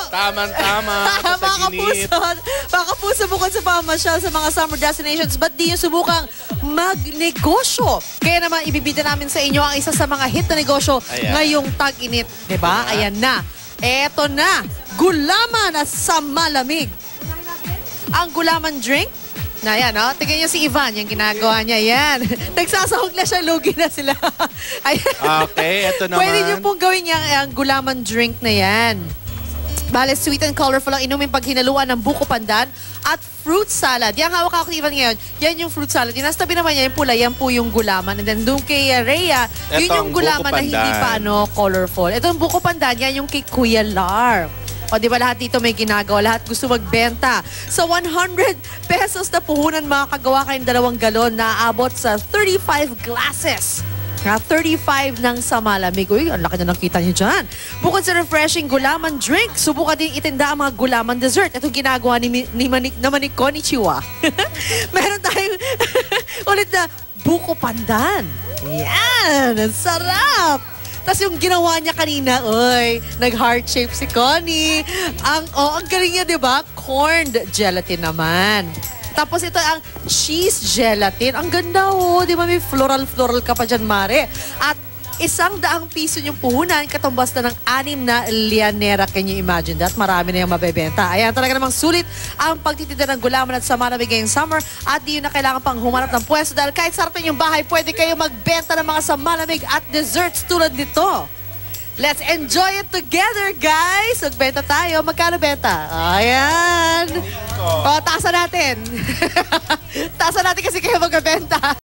Tama-tama. Mga kapuso, bukod sa pamasyal sa mga summer destinations, ba't di yung subukang magnegosyo? Kaya naman, ibibida namin sa inyo ang isa sa mga hit na negosyo ngayong tag-init. Diba? Ayan na. Eto na. Gulaman na sa malamig. Ang gulaman drink, na yan, no? Tingnan niyo si Ivan, yung ginagawa niya, yan. Nagsasahog na siya, lugi na sila. Okay, eto naman. Pwede niyo pong gawin yung gulaman drink na yan. Bale, sweet and colorful ang inumin pag hinaluan ng buko pandan at fruit salad. Yung hawak ako ni Ivan ngayon, yan yung fruit salad. Yung nasa tabi naman niya, yung pula, yan po yung gulaman. And then doon kay Rhea, yun yung gulaman na hindi pa colorful. Ito yung buko pandan, yan yung kay Kuya Lar. O di ba lahat dito may ginagawa, lahat gusto magbenta. Sa 100 pesos na puhunan makakagawa kayong 2 galon na aabot sa 35 glasses. 35 ng sa malamig. Uy, ang laki na nakita niyo dyan. Bukod sa refreshing gulaman drink, subukan din itinda ang mga gulaman dessert. Itong ginagawa ni Manik Konnichiwa. Meron tayong ulit na buko pandan. Yan, ang sarap. Tapos yung ginawa niya kanina, nag-heart shape si Connie. Ang galing niya, di ba? Corned gelatin naman. Tapos ito ang cheese gelatin. Ang ganda, di ba? May floral ka pa dyan, Mare. At 100 piso yung puhunan, katumbas na ng 6 na lianera. Can you imagine that? Marami na yung mabebenta. Ayan, talaga namang sulit ang pagtitinda ng gulaman at sa malamig ngayong summer. At di yun na kailangan pang humanap ng pwesto dahil kahit sa harap yung bahay, pwede kayo magbenta ng mga sa malamig at desserts tulad nito. Let's enjoy it together, guys! Magbenta tayo. Magkano benta? Ayan. Taasan natin. Taasan natin kasi kayo magbenta.